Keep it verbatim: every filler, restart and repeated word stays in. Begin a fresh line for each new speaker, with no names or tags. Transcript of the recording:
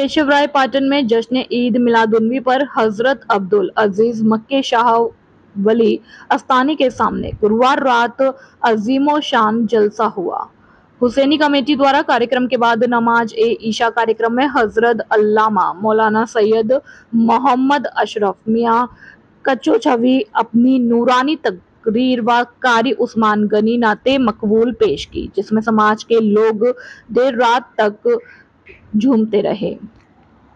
केशव राय पाटन में जश्न ईद मिलादुन्नबी पर हजरत अब्दुल अजीज मक्के शाह वली अस्तानी के सामने गुरुवार रात अजीमो शान जलसा हुआ। हुसैनी कमेटी द्वारा कार्यक्रम के बाद नमाज ए ईशा कार्यक्रम में हजरत अल्लामा मौलाना सैयद मोहम्मद अशरफ मियाँ कच्चोछवी अपनी नूरानी तकरीर व कारी उस्मान गनी नाते मकबूल पेश की, जिसमें समाज के लोग देर रात तक झूमते रहे।